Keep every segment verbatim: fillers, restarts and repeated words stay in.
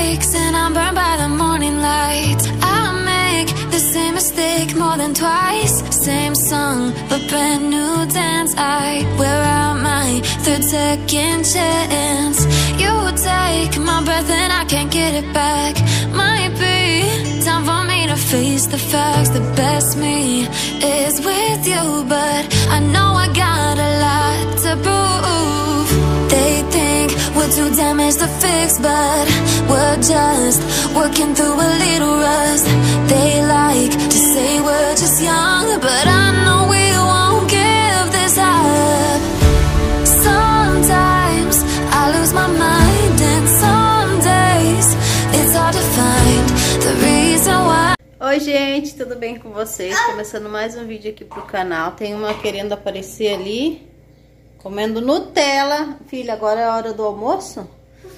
breaks and I'm burned by the morning light. I make the same mistake more than twice. Same song, but brand new dance. I wear out my third second chance. You take my breath and I can't get it back. Might be time for me to face the facts. The best me is with you, but I know I got a lot to prove. They think we're too damaged to fix, but we're just working through a little rust. They like to say we're just young, but I know we won't give this up. Sometimes I lose my mind, and some days it's hard to find the reason why. Oi gente, tudo bem com vocês? Começando mais um vídeo aqui pro canal. Tem uma querendo aparecer ali, comendo Nutella. Filha, agora é a hora do almoço?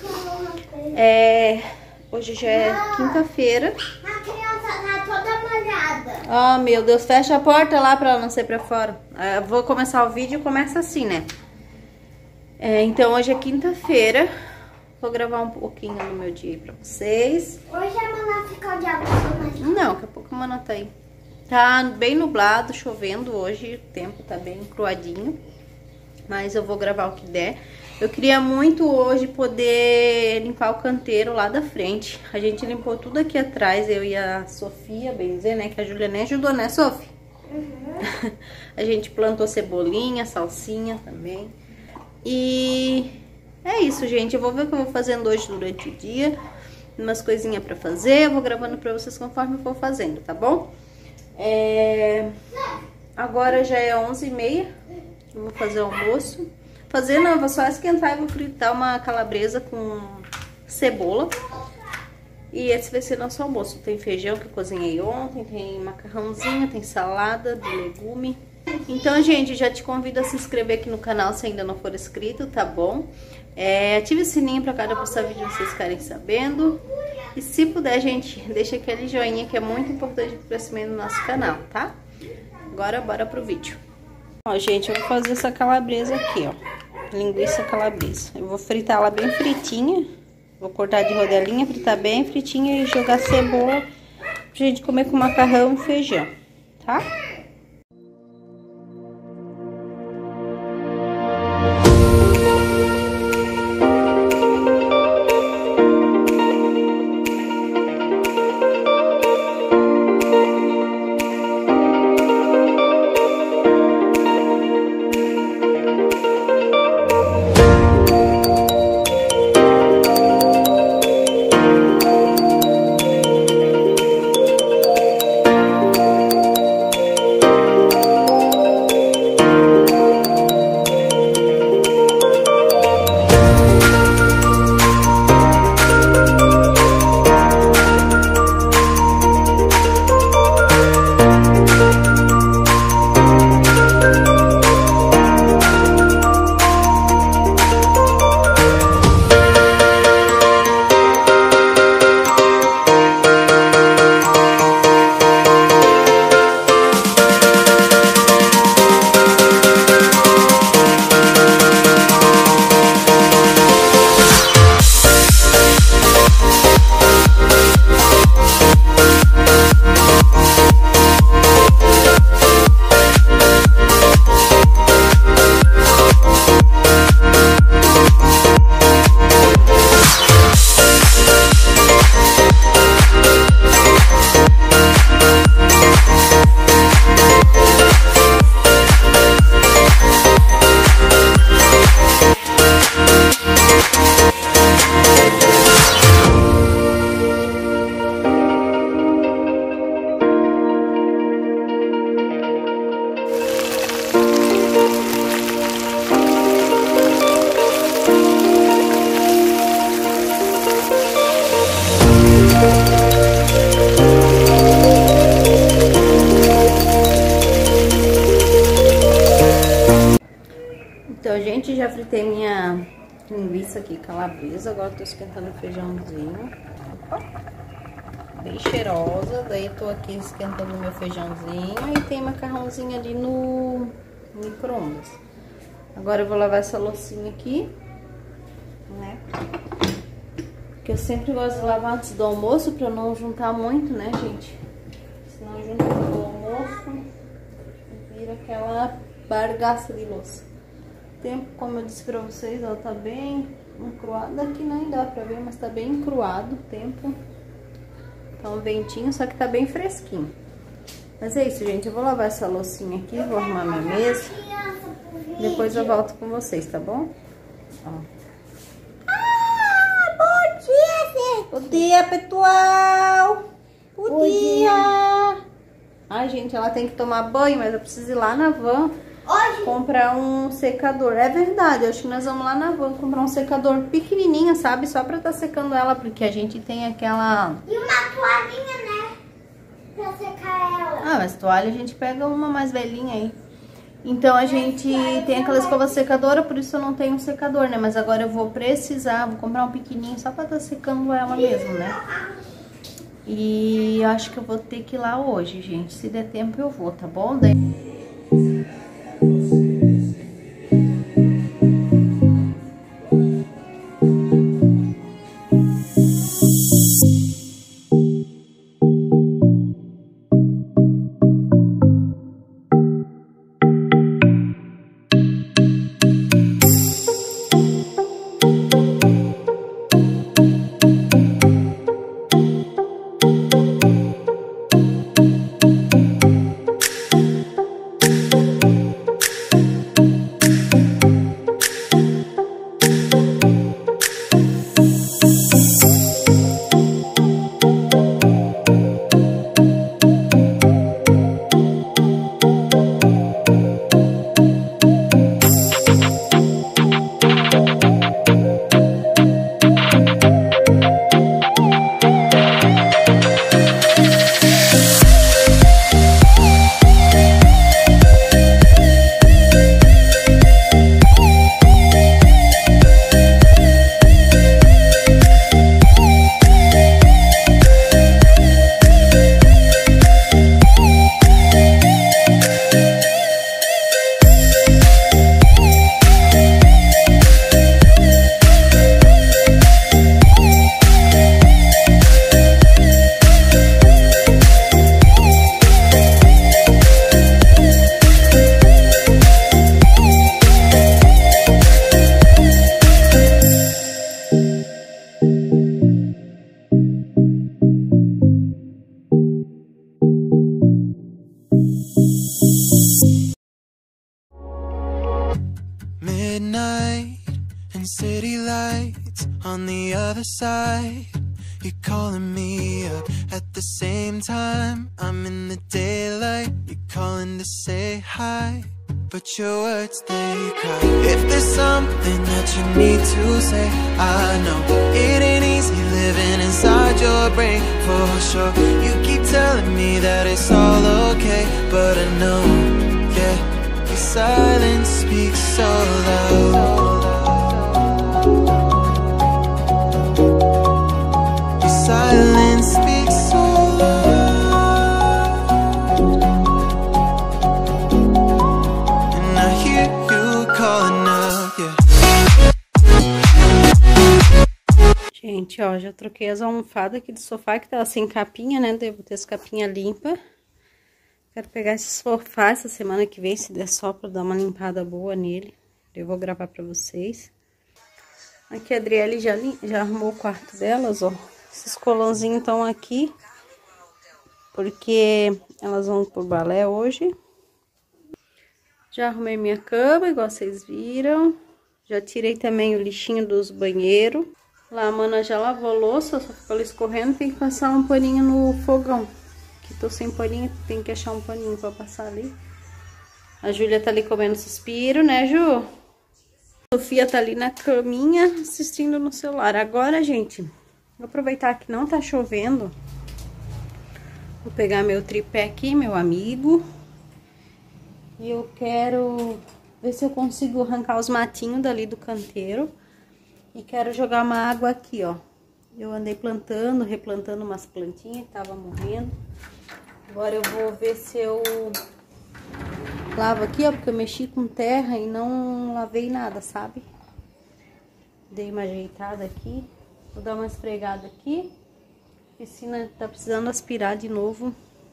É... Hoje já é quinta-feira. A criança tá toda molhada. Oh, meu Deus, fecha a porta lá pra ela não sair pra fora. Eu vou começar o vídeo e começa assim, né? É, então hoje é quinta-feira. Vou gravar um pouquinho no meu dia aí pra vocês. Hoje a Mana ficou de agosto, mas... Não, daqui a pouco a Mana tá aí. Tá bem nublado, chovendo hoje. O tempo tá bem cruadinho. Mas eu vou gravar o que der. Eu queria muito hoje poder limpar o canteiro lá da frente. A gente limpou tudo aqui atrás, eu e a Sofia, bem dizer, né? Que a Júlia nem ajudou, né, Sofia? Uhum. A gente plantou cebolinha, salsinha também. E é isso, gente. Eu vou ver o que eu vou fazendo hoje durante o dia. Umas coisinhas pra fazer. Eu vou gravando pra vocês conforme eu for fazendo, tá bom? É... Agora já é onze e meia. Eu vou fazer o almoço. Fazer não, vou só esquentar e vou fritar uma calabresa com cebola. E esse vai ser nosso almoço. Tem feijão que eu cozinhei ontem, tem macarrãozinho, tem salada de legume. Então, gente, já te convido a se inscrever aqui no canal se ainda não for inscrito, tá bom? É, ative o sininho pra cada postar vídeo vocês ficarem sabendo. E se puder, gente, deixa aquele joinha que é muito importante pro crescimento do nosso canal, tá? Agora, bora pro vídeo. Ó, gente, eu vou fazer essa calabresa aqui, ó. Linguiça calabresa. Eu vou fritar ela bem fritinha. Vou cortar de rodelinha, fritar bem fritinha e jogar cebola pra gente comer com macarrão e feijão, tá? Então, gente, já fritei minha linguiça aqui calabresa. Agora tô esquentando o feijãozinho. Opa. Bem cheirosa. Daí eu tô aqui esquentando meu feijãozinho. E tem macarrãozinho ali no micro-ondas. Agora eu vou lavar essa loucinha aqui, né? Porque eu sempre gosto de lavar antes do almoço pra não juntar muito, né, gente? Senão junta no almoço e vira aquela bargaça de louça. O tempo, como eu disse pra vocês, ó, tá bem encruado. Aqui nem dá pra ver, mas tá bem encruado o tempo. Tá um ventinho, só que tá bem fresquinho. Mas é isso, gente. Eu vou lavar essa loucinha aqui, vou arrumar minha mesa. Depois eu volto com vocês, tá bom? Ó. Ah, bom dia, Bom dia, pessoal! Bom, Bom dia. dia! Ai, gente, ela tem que tomar banho, mas eu preciso ir lá na van Hoje? comprar um secador. É verdade, eu acho que nós vamos lá na van comprar um secador pequenininho, sabe? Só pra tá secando ela, porque a gente tem aquela... E uma toalhinha, né? Pra secar ela. Ah, mas toalha a gente pega uma mais velhinha aí. Então a gente tem aquela escova secadora, por isso eu não tenho um secador, né? Mas agora eu vou precisar, vou comprar um pequenininho só pra tá secando ela mesmo, né? E eu acho que eu vou ter que ir lá hoje, gente. Se der tempo eu vou, tá bom? Daí... Midnight and city lights on the other side. You're calling me up at the same time. I'm in the daylight. You're calling to say hi, but your words, they cry. If there's something that you need to say, I know it ain't easy living inside your brain, for sure. You keep telling me that it's all okay, but I know, yeah, your silence speaks so loud. Your silence speaks so loud, and I hear you calling up, yeah. Gente, ó, já troquei as almofadas aqui do sofá, que tava sem capinha, né? Devo ter as capinhas limpas. Quero pegar esse sofá essa semana que vem, se der só pra dar uma limpada boa nele. Eu vou gravar pra vocês. Aqui a Adriele já, já arrumou o quarto delas, ó. Esses colãozinhos estão aqui, porque elas vão pro balé hoje. Já arrumei minha cama, igual vocês viram. Já tirei também o lixinho dos banheiros. Lá a Mana já lavou a louça, só ficou ela escorrendo, tem que passar um paninho no fogão. Que tô sem paninho, tem que achar um paninho pra passar ali. A Júlia tá ali comendo suspiro, né, Ju? A Sofia tá ali na caminha, assistindo no celular. Agora, gente, vou aproveitar que não tá chovendo. Vou pegar meu tripé aqui, meu amigo. E eu quero ver se eu consigo arrancar os matinhos dali do canteiro. E quero jogar uma água aqui, ó. Eu andei plantando, replantando umas plantinhas que tava morrendo. Agora eu vou ver se eu lavo aqui, ó, porque eu mexi com terra e não lavei nada, sabe? Dei uma ajeitada aqui. Vou dar uma esfregada aqui. A piscina tá precisando aspirar de novo.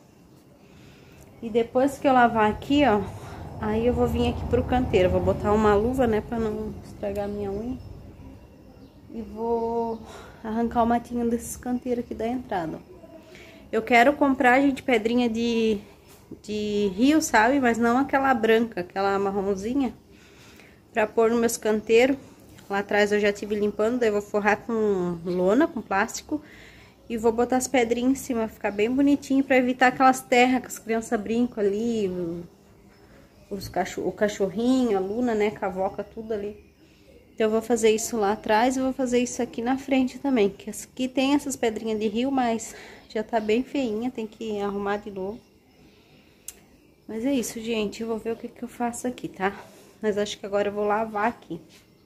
E depois que eu lavar aqui, ó, aí eu vou vir aqui pro canteiro. Vou botar uma luva, né, pra não estragar minha unha. E vou arrancar o matinho desses canteiros aqui da entrada. Eu quero comprar, gente, pedrinha de, de rio, sabe? Mas não aquela branca, aquela marronzinha. Pra pôr nos meus canteiros. Lá atrás eu já tive limpando, daí eu vou forrar com lona, com plástico. E vou botar as pedrinhas em cima, ficar bem bonitinho, pra evitar aquelas terras que as crianças brincam ali. Os cachorro, o cachorrinho, a Luna, né, cavoca, tudo ali. Então eu vou fazer isso lá atrás e vou fazer isso aqui na frente também. Que aqui tem essas pedrinhas de rio, mas já tá bem feinha, tem que arrumar de novo. Mas é isso, gente, eu vou ver o que que eu faço aqui, tá? Mas acho que agora eu vou lavar aqui.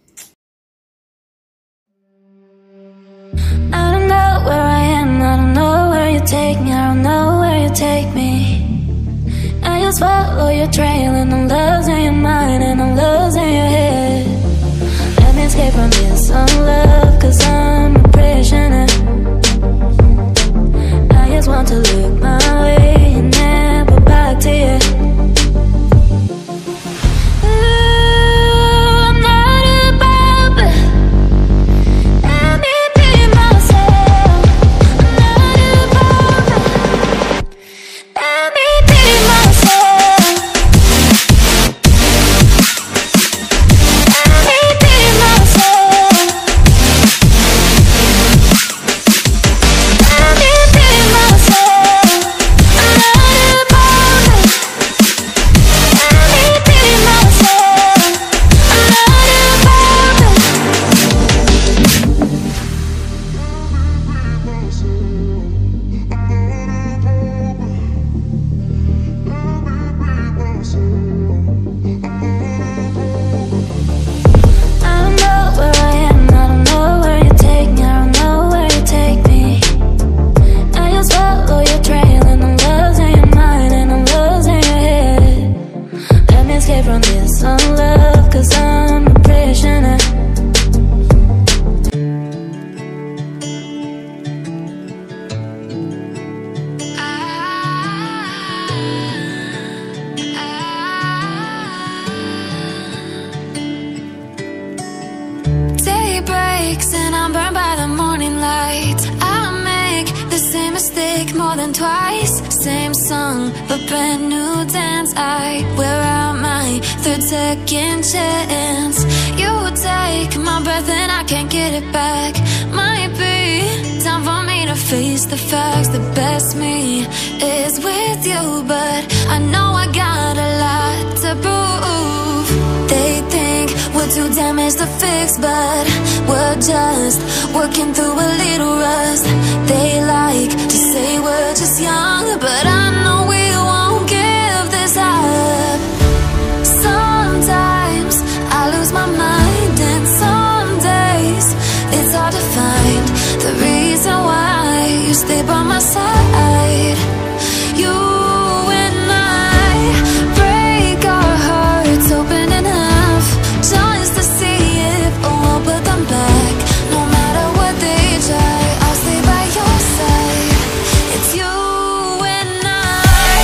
I don't know where I am, I don't know where you take me, I don't know where you take me. I just follow your trail and I'm losing your mind and I'm losing your head. Let me escape from this unlove, cause I'm a prisoner. I just want to look my way and never back to you. And I'm burned by the morning light. I make the same mistake more than twice. Same song, but brand new dance. I wear out my third second chance. You take my breath and I can't get it back. Might be time for me to face the facts. The best me is with you, but I know I got a lot to prove. They think we're too damaged to fix, but we're just working through a little rust. They like to say we're just young, but I know we won't give this up. Sometimes I lose my mind, and some days it's hard to find the reason why you stay by my side. You and I break our hearts open enough just to see if we'll put them back. No matter what they try, I'll stay by your side. It's you and I.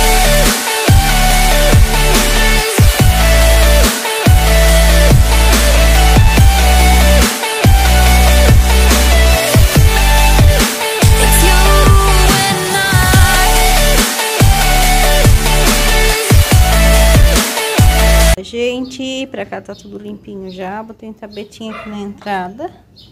It's you and I. Gente, pra cá tá tudo limpinho já. Botei um tapetinho aqui na entrada.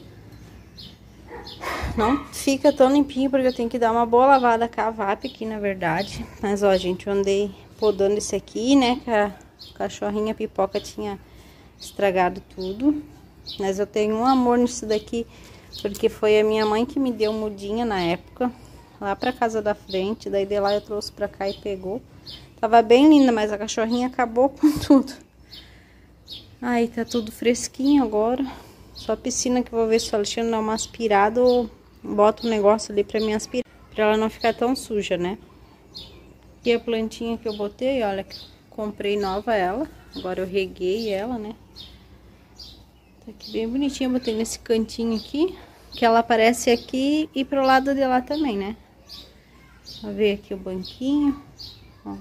Não fica tão limpinho porque eu tenho que dar uma boa lavada com a vape aqui, na verdade. Mas, ó, gente, eu andei podando esse aqui, né? Que a cachorrinha pipoca tinha estragado tudo. Mas eu tenho um amor nisso daqui, porque foi a minha mãe que me deu mudinha na época, lá pra casa da frente. Daí de lá eu trouxe pra cá e pegou. Tava bem linda, mas a cachorrinha acabou com tudo. Aí tá tudo fresquinho agora. Só a piscina que eu vou ver se o Alexandre dá uma aspirada ou bota um negócio ali pra mim aspirar, pra ela não ficar tão suja, né? E a plantinha que eu botei, olha, comprei nova ela. Agora eu reguei ela, né? Tá aqui bem bonitinha, botei nesse cantinho aqui. que ela aparece aqui e pro lado de lá também, né? Vou ver aqui o banquinho, ó.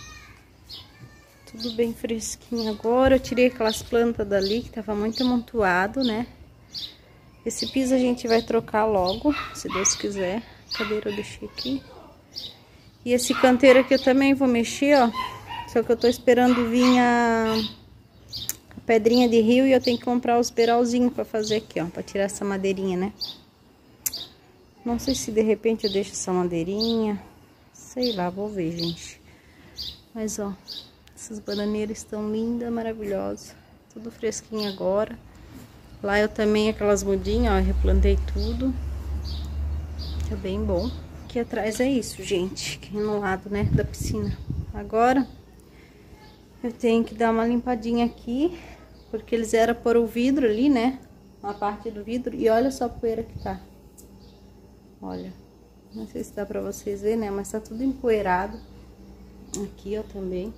Tudo bem fresquinho agora. Eu tirei aquelas plantas dali que tava muito amontoado, né? Esse piso a gente vai trocar logo, se Deus quiser. A cadeira eu deixei aqui. E esse canteiro aqui eu também vou mexer, ó. Só que eu tô esperando vir a, a pedrinha de rio e eu tenho que comprar os beiralzinhos pra fazer aqui, ó. Pra tirar essa madeirinha, né? Não sei se de repente eu deixo essa madeirinha. Sei lá, vou ver, gente. Mas, ó, essas bananeiras estão lindas, maravilhosas. Tudo fresquinho agora. Lá eu também, aquelas mudinhas, ó, eu replantei tudo. Tá bem bom. Aqui atrás é isso, gente. Aqui no lado, né, da piscina. Agora, eu tenho que dar uma limpadinha aqui. Porque eles eram por o vidro ali, né? Uma parte do vidro. E olha só a poeira que tá. Olha. Não sei se dá pra vocês verem, né? Mas tá tudo empoeirado. Aqui, ó, também.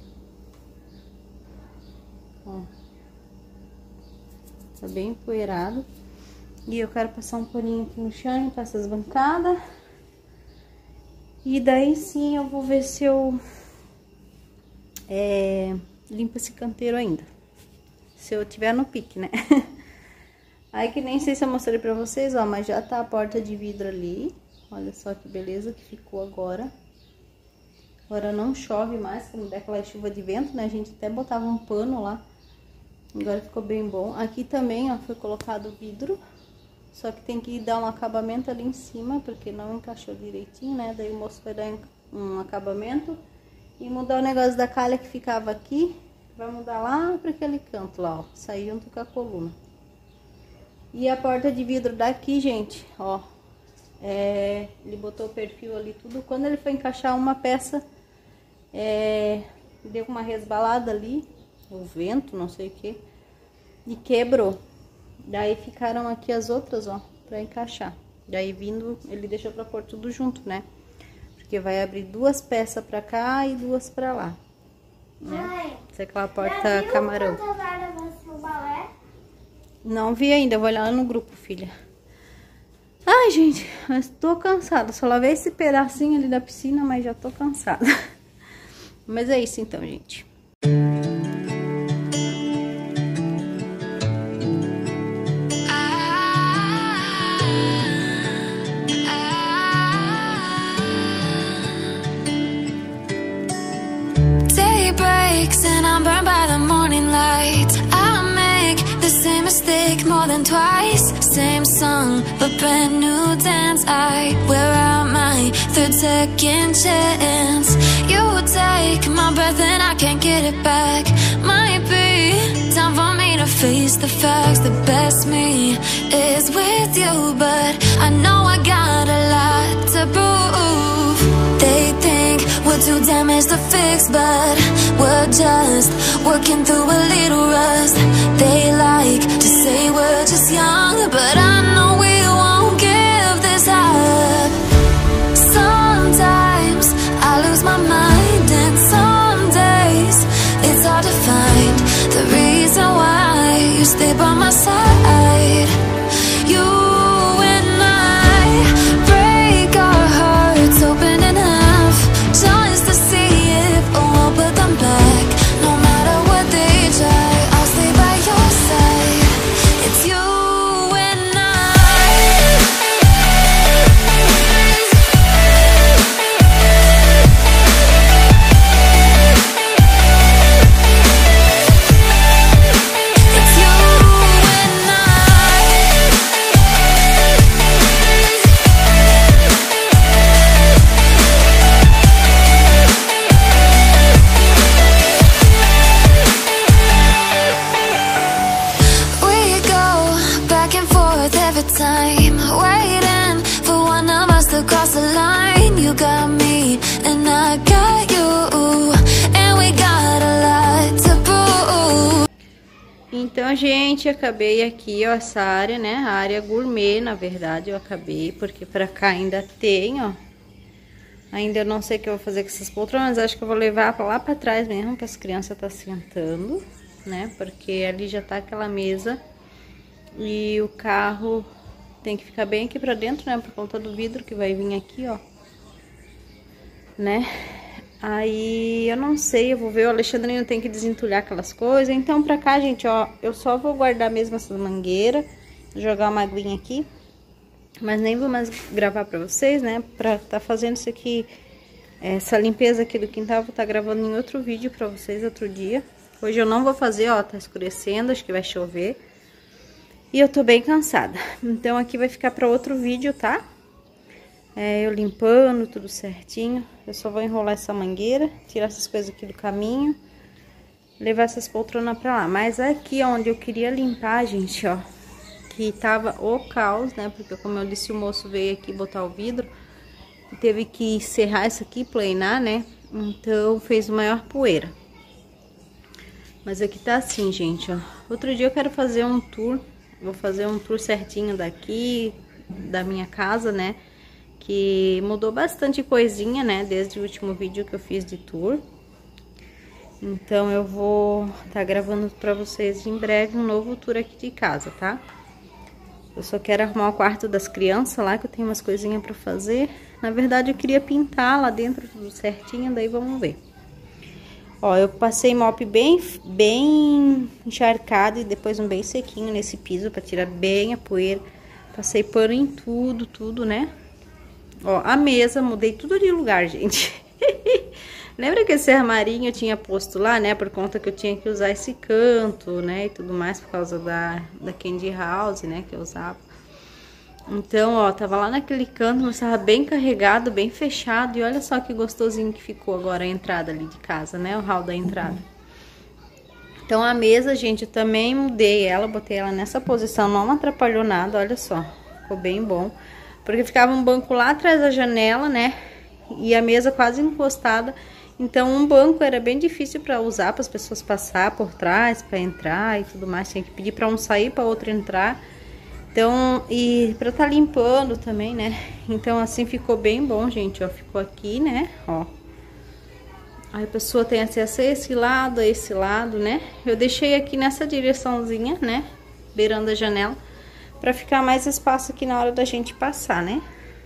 Ó. Tá bem empoeirado. E eu quero passar um paninho aqui no chão, limpar essas bancadas. E daí sim eu vou ver se eu é, limpo esse canteiro ainda. Se eu tiver no pique, né? Aí que nem sei se eu mostrei pra vocês, ó, mas já tá a porta de vidro ali. Olha só que beleza que ficou agora. Agora não chove mais, quando der aquela chuva de vento, né? A gente até botava um pano lá. Agora ficou bem bom. Aqui também, ó, foi colocado vidro. Só que tem que dar um acabamento ali em cima, porque não encaixou direitinho, né? Daí o moço vai dar um acabamento e mudar o negócio da calha que ficava aqui. Vai mudar lá para aquele canto lá, ó. Sair junto com a coluna. E a porta de vidro daqui, gente, ó. É, ele botou o perfil ali tudo. Quando ele foi encaixar uma peça, é, deu uma resbalada ali, o vento, não sei o que, e quebrou. Daí ficaram aqui as outras, ó, pra encaixar. Daí vindo, ele deixou pra pôr tudo junto, né? Porque vai abrir duas peças pra cá e duas pra lá. Né? Mãe, essa é aquela porta camarão. Não vi ainda, vou olhar lá no grupo, filha. Ai, gente, mas tô cansada. Só lavei esse pedacinho ali da piscina, mas já tô cansada. Mas é isso então, gente. Day breaks and I'm burned by the morning light. I make the same mistake more than twice. Same song, but brand new dance. I wear out my third second chance. You take my breath and I can't get it back. Might be time for me to face the facts. The best me is with you, but I know I got a lot to prove. They think we're too damaged to fix, but we're just working through a little rust. They like to say we're just young, but I know we won't give this up. Sometimes I lose my mind, and some days it's hard to find the reason why you stay by my side. You and I break our hearts open in half, just to see if we'll put them back. No matter what they try, I'll stay by your side. It's you and I. It's you and I. We go back and forth every time, waiting for one of us to cross the line. You got me and I got you, and we got a lot to prove. Então, gente, acabei aqui, ó, essa área, né? A área gourmet, na verdade, eu acabei, porque pra cá ainda tem, ó. Ainda eu não sei o que eu vou fazer com essas poltronas, acho que eu vou levar pra lá pra trás mesmo, que as crianças tá sentando, né? Porque ali já tá aquela mesa e o carro tem que ficar bem aqui pra dentro, né? Por conta do vidro que vai vir aqui, ó. Né? Aí, eu não sei, eu vou ver, o Alexandrino tem que desentulhar aquelas coisas. Então, pra cá, gente, ó, eu só vou guardar mesmo essas mangueiras, jogar uma aguinha aqui. Mas nem vou mais gravar pra vocês, né? Pra tá fazendo isso aqui, essa limpeza aqui do quintal, vou tá gravando em outro vídeo pra vocês, outro dia. Hoje eu não vou fazer, ó, tá escurecendo, acho que vai chover. E eu tô bem cansada. Então, aqui vai ficar pra outro vídeo, tá? É, eu limpando tudo certinho. Eu só vou enrolar essa mangueira, tirar essas coisas aqui do caminho, levar essas poltronas pra lá. Mas aqui onde eu queria limpar, gente, ó, que tava o caos, né? Porque como eu disse, o moço veio aqui botar o vidro, teve que serrar isso aqui, planar, né? Então fez maior poeira. Mas aqui tá assim, gente, ó. Outro dia eu quero fazer um tour, vou fazer um tour certinho daqui, da minha casa, né? Que mudou bastante coisinha, né, desde o último vídeo que eu fiz de tour. Então, eu vou tá gravando pra vocês em breve um novo tour aqui de casa, tá? Eu só quero arrumar o quarto das crianças lá, que eu tenho umas coisinhas pra fazer. Na verdade, eu queria pintar lá dentro tudo certinho, daí vamos ver. Ó, eu passei mop bem, bem encharcado e depois um bem sequinho nesse piso pra tirar bem a poeira. Passei pano em tudo, tudo, né? Ó, a mesa, mudei tudo de lugar, gente. Lembra que esse armarinho eu tinha posto lá, né? Por conta que eu tinha que usar esse canto, né? E tudo mais, por causa da, da Candy House, né? Que eu usava. Então, ó, tava lá naquele canto, mas tava bem carregado, bem fechado. E olha só que gostosinho que ficou agora a entrada ali de casa, né? O hall da entrada. Então, a mesa, gente, eu também mudei ela, botei ela nessa posição, não atrapalhou nada, olha só. Ficou bem bom. Porque ficava um banco lá atrás da janela, né? E a mesa quase encostada. Então, um banco era bem difícil para usar, para as pessoas passar por trás, para entrar e tudo mais. Tinha que pedir para um sair, para outro entrar. Então, e para tá limpando também, né? Então, assim ficou bem bom, gente, ó. Ficou aqui, né? Ó. Aí a pessoa tem acesso a esse lado, a esse lado, né? Eu deixei aqui nessa direçãozinha, né? Beirando a janela. Pra ficar mais espaço aqui na hora da gente passar, né?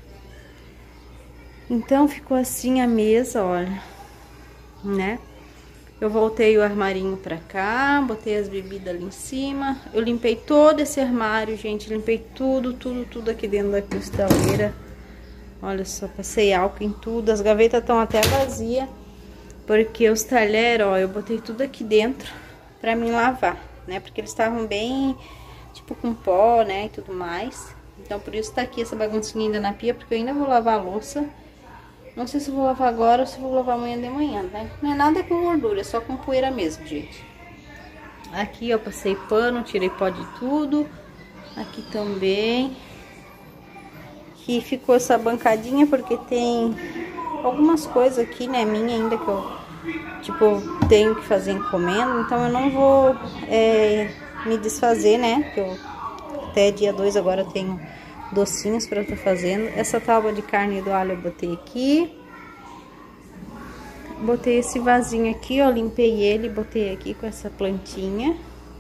Então, ficou assim a mesa, olha. Né? Eu voltei o armarinho pra cá, botei as bebidas ali em cima. Eu limpei todo esse armário, gente. Limpei tudo, tudo, tudo aqui dentro da cristaleira. Olha só, passei álcool em tudo. As gavetas estão até vazias. Porque os talheres, ó, eu botei tudo aqui dentro pra mim lavar, né? Porque eles estavam bem... tipo com pó, né, e tudo mais. Então, por isso tá aqui essa baguncinha ainda na pia, porque eu ainda vou lavar a louça. Não sei se eu vou lavar agora ou se eu vou lavar amanhã de manhã, né? Não é nada com gordura, é só com poeira mesmo, gente. Aqui, ó, passei pano, tirei pó de tudo. Aqui também. Aqui ficou essa bancadinha, porque tem algumas coisas aqui, né, minha ainda que eu, tipo, tenho que fazer encomenda. Então, eu não vou... É, me desfazer, né? Que eu até dia dois agora eu tenho docinhos pra estar fazendo. Essa tábua de carne do alho eu botei aqui. Botei esse vasinho aqui, ó, limpei ele, botei aqui com essa plantinha.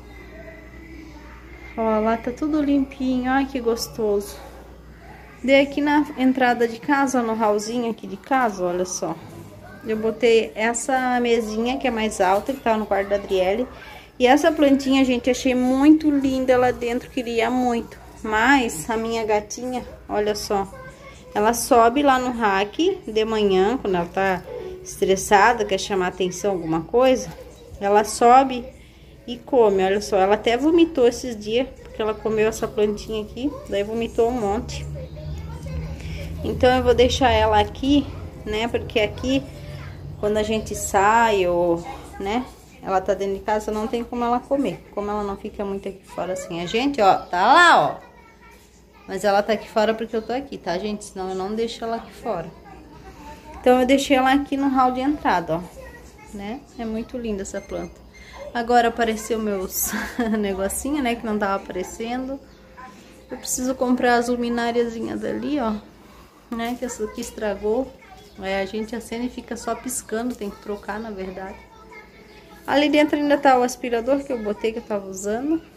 Ó, lá tá tudo limpinho, ai que gostoso. Dei aqui na entrada de casa, ó, no hallzinho aqui de casa, olha só. Eu botei essa mesinha que é mais alta, que tá no quarto da Adriele. E essa plantinha, gente, achei muito linda lá dentro, queria muito. Mas a minha gatinha, olha só, ela sobe lá no rack de manhã, quando ela tá estressada, quer chamar atenção alguma coisa, ela sobe e come, olha só. Ela até vomitou esses dias, porque ela comeu essa plantinha aqui, daí vomitou um monte. Então eu vou deixar ela aqui, né, porque aqui, quando a gente sai ou, né... ela tá dentro de casa, não tem como ela comer. Como ela não fica muito aqui fora assim. A gente, ó, tá lá, ó. Mas ela tá aqui fora porque eu tô aqui, tá, gente? Senão eu não deixo ela aqui fora. Então, eu deixei ela aqui no hall de entrada, ó. Né? É muito linda essa planta. Agora apareceu meus negocinho, né? Que não tava aparecendo. Eu preciso comprar as lumináriazinhas ali, ó. Né? Que essa aqui estragou. Aí a gente acende e fica só piscando. Tem que trocar, na verdade. Ali dentro ainda tá o aspirador que eu botei, que eu tava usando.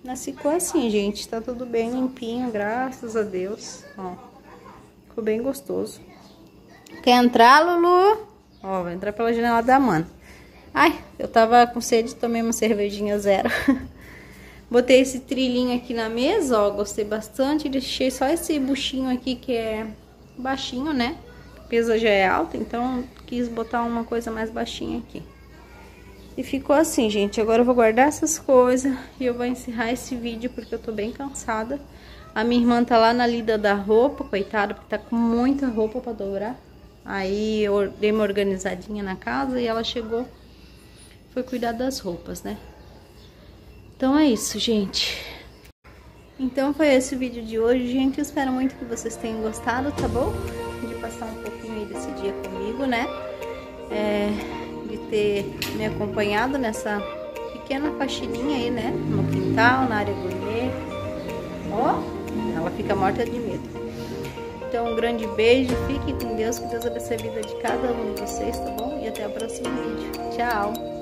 Mas ficou assim, gente. Tá tudo bem limpinho, graças a Deus. Ó, ficou bem gostoso. Quer entrar, Lulu? Ó, vai entrar pela janela da Amanda. Ai, eu tava com sede, tomei uma cervejinha zero. Botei esse trilhinho aqui na mesa, ó, gostei bastante. Deixei só esse buchinho aqui que é baixinho, né? O peso já é alto, então quis botar uma coisa mais baixinha aqui. E ficou assim, gente. Agora eu vou guardar essas coisas e eu vou encerrar esse vídeo porque eu tô bem cansada. A minha irmã tá lá na lida da roupa, coitada, porque tá com muita roupa pra dobrar. Aí eu dei uma organizadinha na casa e ela chegou, foi cuidar das roupas, né? Então é isso, gente. Então foi esse o vídeo de hoje, gente. Eu espero muito que vocês tenham gostado, tá bom? De passar um pouquinho aí desse dia comigo, né? É, de ter me acompanhado nessa pequena faxininha aí, né? No quintal, na área gourmet. Ó, ela fica morta de medo. Então um grande beijo, fiquem com Deus, que Deus abençoe a vida de cada um de vocês, tá bom? E até o próximo vídeo. Tchau!